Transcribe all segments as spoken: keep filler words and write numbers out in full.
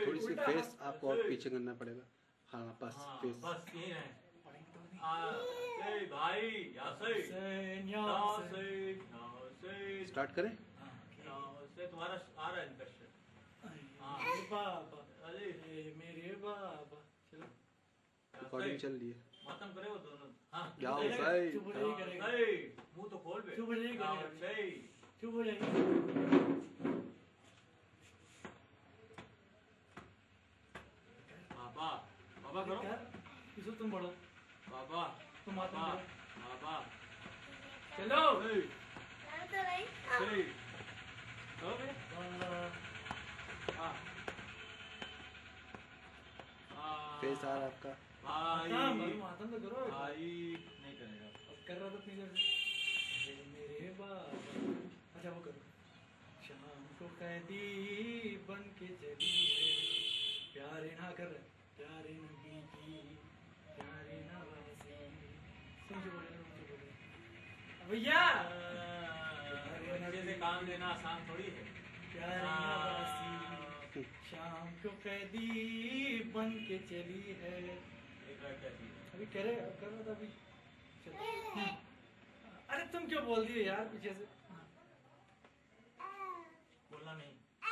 थोड़ी सी फेस आपको और पीछे करना पड़ेगा। हाँ बस हाँ, फेस बस ये है। ए भाई यहाँ से यहाँ से यहाँ से स्टार्ट करें। यहाँ से तुम्हारा आ रहा है इन्फेक्शन। हाँ मेरे बाबा, अरे मेरे बाबा, चलो रिकॉर्डिंग चल रही है। खत्म करे वो दोनों। हाँ जाओ चुप सही चुप नहीं करेगा। मुंह तो खोल बे। चुप नहीं करेगा। सही चुप हो जाएगी। बाबा बाबा करो। किसो तुम बड़ो, बाबा तुम माता बाबा करो। बाबा चलो सही सही करो बे। हाँ हाँ फेस आ रहा है आपका। भाई माता तो करो। भाई नहीं करेगा। अब कर रहा था अपनी तरफ से। मेरे बाबा, अच्छा वो करो। शाम को कैदी बन के चली है, प्यारे ना कर प्यारे नबी की, प्यारे नवासी। समझो बोले मुझे बोले भैया, बच्चे से काम लेना आसान थोड़ी है। प्यारे नवासी, शाम को कैदी बन के चली है। एक बार क्या चीज़ अभी करे अब कर रहा था अभी। चलो। अरे तुम क्यों बोल दिए यार पीछे से। बोलना नहीं।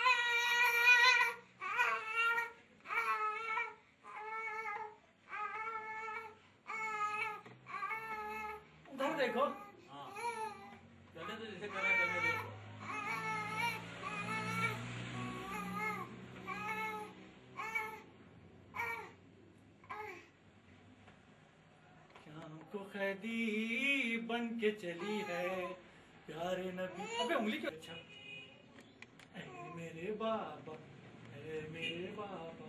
उधर देखो। हाँ चले तो जैसे कर रहा है करने देखो। शाम को कैदी बन के चली है, प्यारे नबी। अबे उंगली क्यों। अच्छा ऐ मेरे बाबा, ऐ मेरे बाबा,